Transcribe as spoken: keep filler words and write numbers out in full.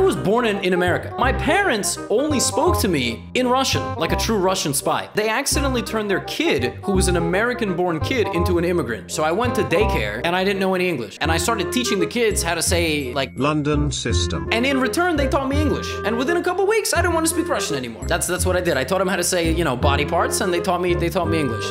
was born in, in America. My parents only spoke to me in Russian, like a true Russian spy. They accidentally turned their kid, who was an American-born kid, into an immigrant. So I went to daycare, and I didn't know any English. And I started teaching the kids how to say, like, London system. And in return, they taught me English. And within a couple weeks, I didn't want to speak Russian anymore. That's that's what I did. I taught them how to say, you know, body parts, and they taught me they taught me English.